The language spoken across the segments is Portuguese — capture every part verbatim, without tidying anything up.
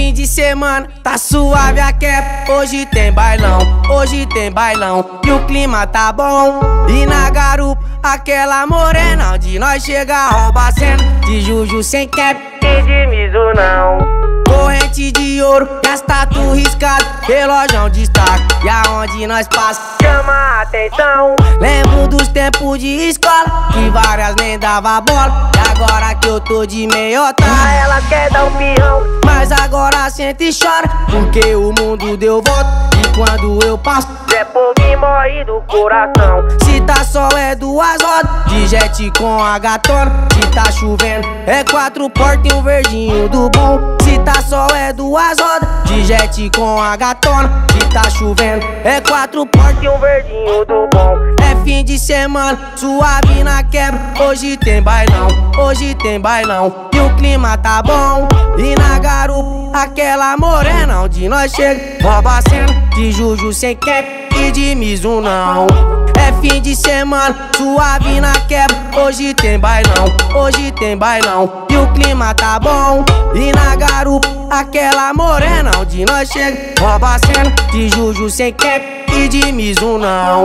fim de semana, tá suave a cap. Hoje tem bailão, hoje tem bailão e o clima tá bom. E na garupa, aquela morena onde nós chega rouba a cena. De juju sem cap e de miso não. Corrente de ouro, as tatu riscado, relógio destaque. E aonde nós passa, chama a atenção. Lembro dos tempos de escola, que várias nem dava bola. E agora que eu tô de meiota, elas quer dar um pirrão. Mas agora senta e chora, porque o mundo deu volta. E quando eu passo, Zé Pogue morre do coração. Se tá sol é duas rodas, de jet com a gatona. Se tá chovendo é quatro portas e um verdinho do bom. Se tá sol é duas rodas, de jet com a gatona. Se tá chovendo é quatro portas e um verdinho do bom. É fim de semana, suave na quebra. Hoje tem bailão, hoje tem bailão e o clima tá bom. E na garupa, aquela morena onde nós chega rouba a cena. De juju sem cap e de miso não. É fim de semana, suave na quebra. Hoje tem bailão, hoje tem bailão e o clima tá bom. E na garupa, aquela morena onde nós chega rouba a cena. De juju sem cap e de miso não.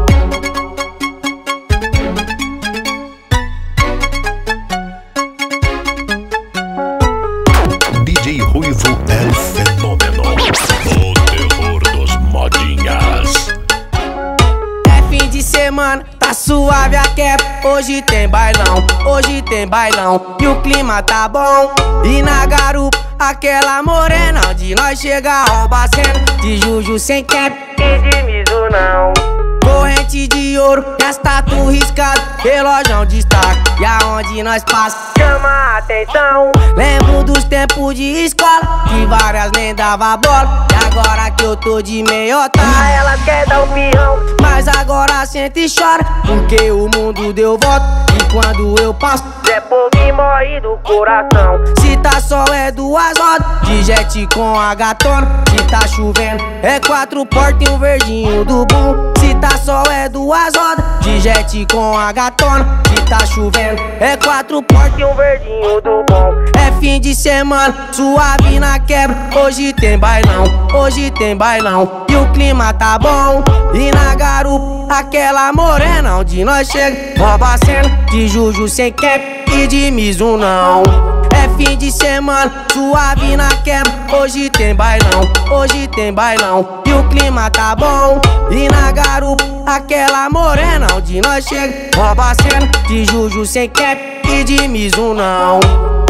D J Ruivo é o fenômeno, o terror dos modinhas. É fim de semana, tá suave a cap. Hoje tem bailão, hoje tem bailão e o clima tá bom. E na garupa, aquela morena onde nós chega rouba a cena. De juju sem cap e de miso não. Corrente de ouro, as tatu riscado, relógio destaque. E aonde nós passa, chama a atenção. Lembro dos tempos de escola, que várias nem dava bola. E agora que eu tô de meiota, elas quer dar um pirrão. Mas agora senta e chora, porque o mundo deu volta. E quando eu passo, Zé Pogue morre do coração. Se tá sol é duas rodas, de jet com a gatona. Se tá chovendo é quatro portas e um verdinho do bom. Se tá sol é duas rodas, de jet com a gatona. Se tá chovendo é quatro portas e um verdinho do bom. É fim de semana, suave na quebra. Hoje tem bailão, hoje tem bailão e o clima tá bom. E na garupa, aquela morena onde nós chega rouba a cena. De juju sem cap e de miso não. É fim de semana, suave na quebra. Hoje tem bailão, hoje tem bailão e o clima tá bom. E na garupa, aquela morena onde nós chega rouba a cena. De juju sem cap e de miso não.